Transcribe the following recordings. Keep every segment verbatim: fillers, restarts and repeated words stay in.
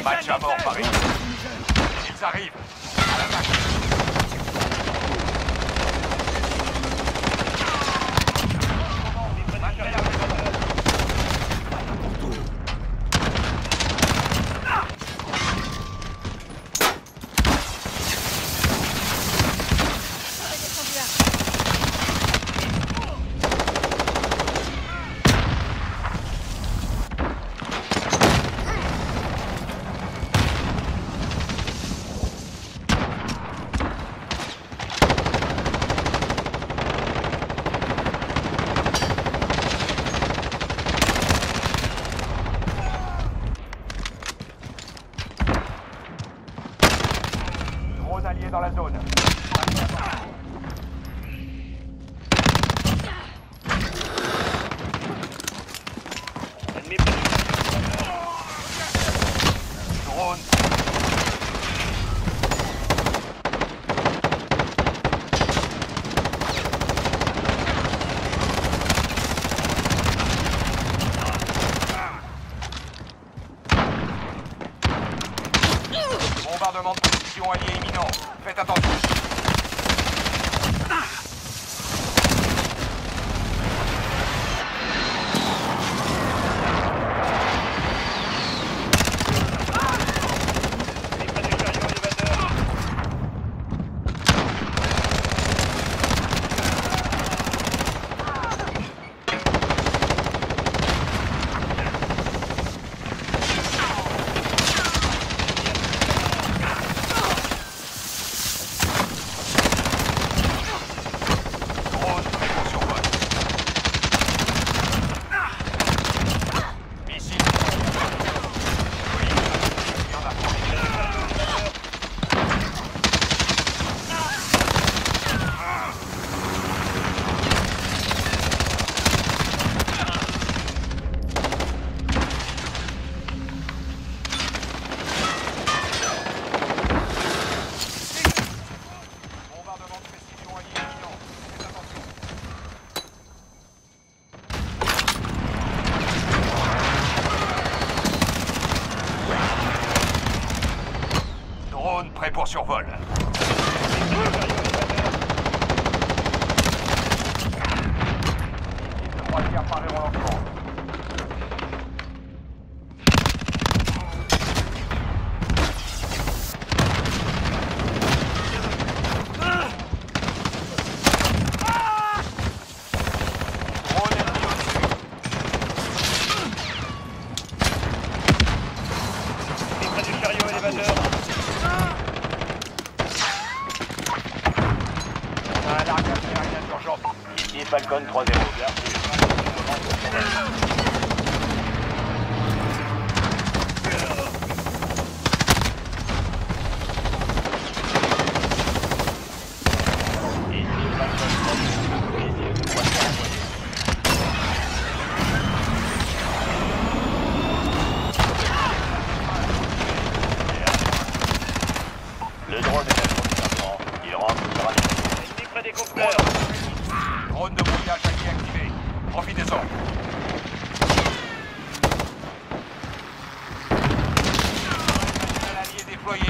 Match à mort, Paris. Ils arrivent. À la vache. Dans la zone. Drone. Bombardement de précision allié imminent. Faites attention. Prêt pour survol. Trois tirs parés au lancement. Drone ennemi au-dessus. Près du chariot élévateur. Ici Falcon trois zéro, bien sûr. Le drone est à son il rentre sur un ennemi près des conteneurs. Drone de brouillage allié activé. Profitez-en. Allié déployé.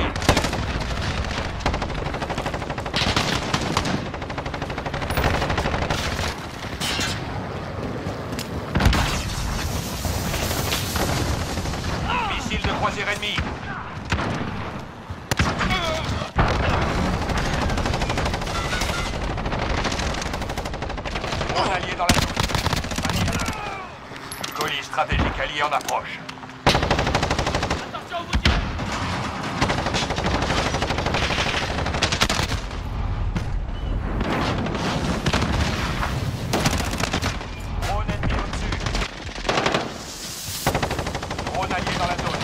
Missile de croisière ennemi. Allié dans la zone. Colis stratégique allié en approche. Attention au boutier. Drone ennemi au-dessus. Drone allié dans la zone.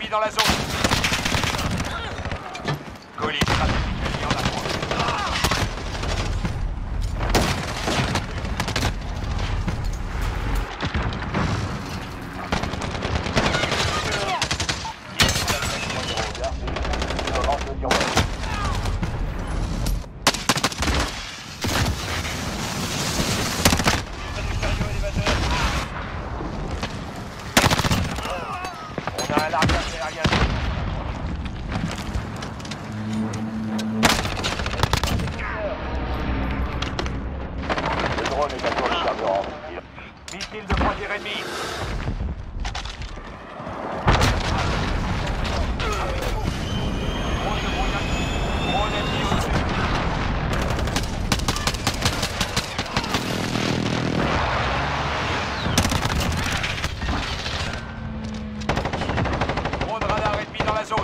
ennemi dans la zone. Colis stratégique ennemi en approche. Missile de frontière ennemi. Drone de brouillage. Drone ennemi au-dessus. Drone radar ennemi dans la zone.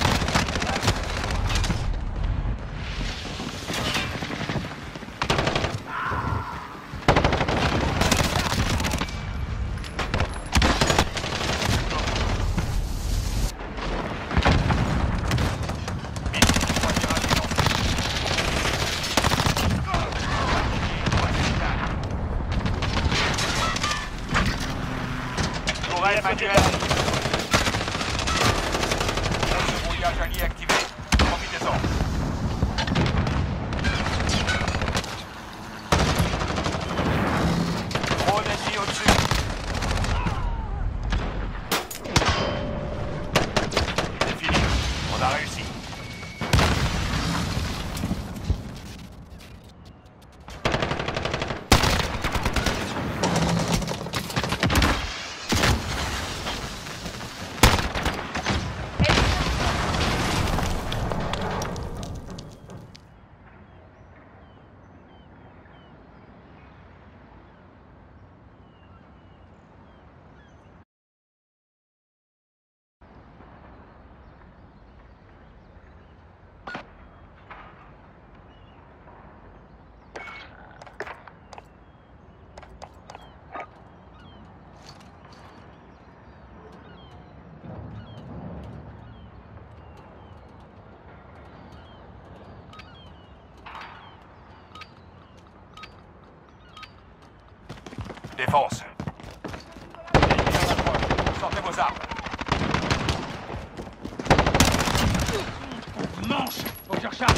Manuel. Le brouillage allié activé. Profitez-en. Drone ennemi au-dessus. C'est fini. On a réussi. Défense. Sortez vos armes. Manche. Faut que je recharge.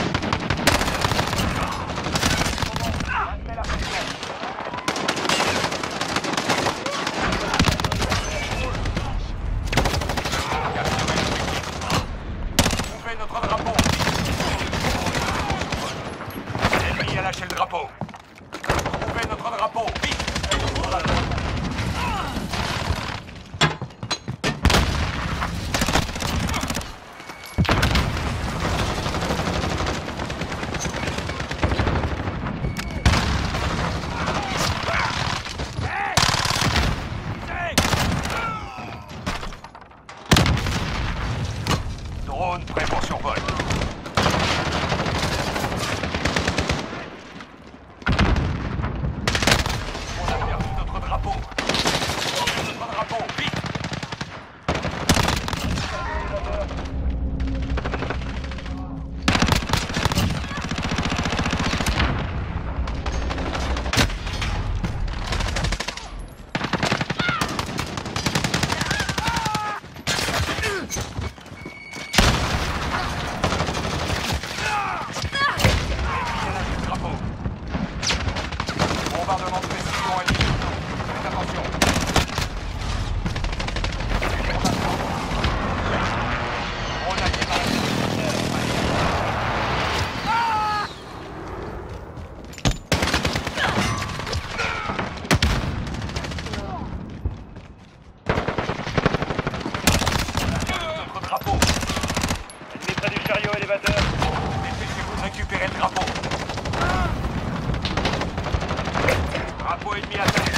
Ouvrez notre drapeau. L'ennemi a lâché le drapeau. Ouvrez notre drapeau. Vite. Drone prêt pour survol. On a perdu notre drapeau. Notre drapeau, vite. Bombardement de précision ennemi. Faites attention. On a démarré. Notre drapeau. Ennemi près du chariot élévateur. Dépêchez-vous de récupérer le drapeau. Drapeau ennemi à terre.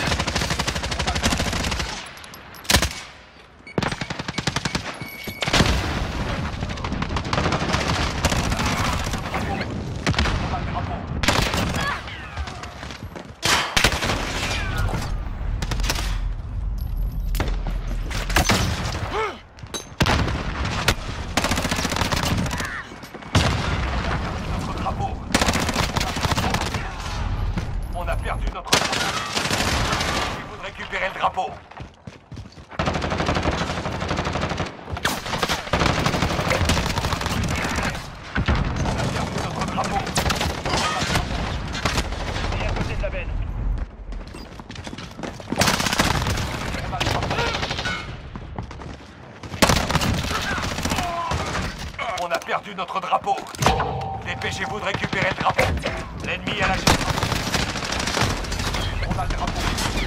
a perdu notre drapeau. Dépêchez-vous de récupérer le drapeau. L'ennemi a lâché. On a le drapeau.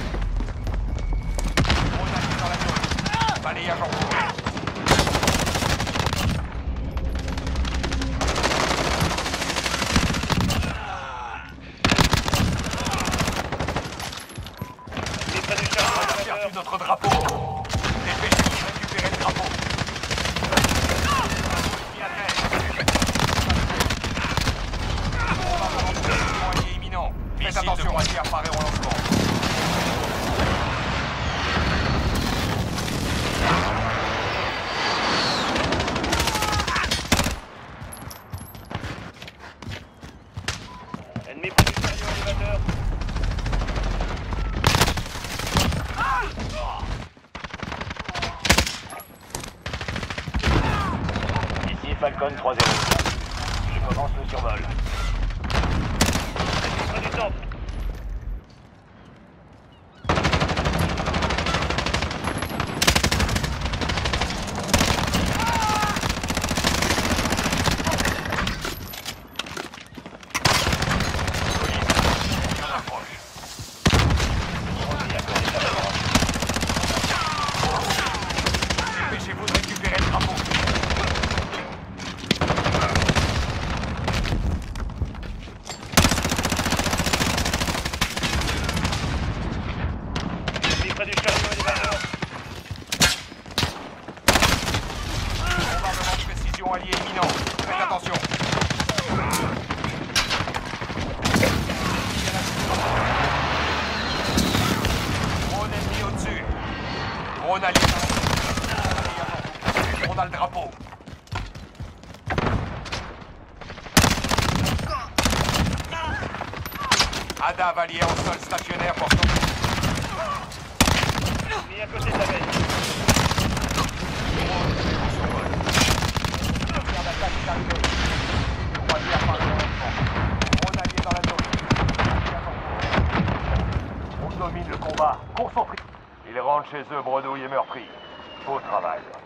On a mis dans la zone. Balayage en cours. On a perdu notre drapeau. Dépêchez-vous de récupérer le drapeau. Faites attention, voici apparaît au lancement. Ennemi positionné au élévateur. Ici Falcon trois zéro. Je commence le survol. Ennemi près du temple. Dépêchez-vous de récupérer le drapeau. Ennemi près du chariot élévateur. Bombardement de précision allié imminent. Faites attention. Drone ennemi au-dessus. Drone allié dans la... On a le drapeau. Ada allié en sol stationnaire pour son... Mis à côté de la baie. Garde d'attaque est arrivé. Croisière par le lancement. On allié dans la zone. On domine le combat. Concentrez. Ils rentrent chez eux bredouilles et meurtris. Beau travail.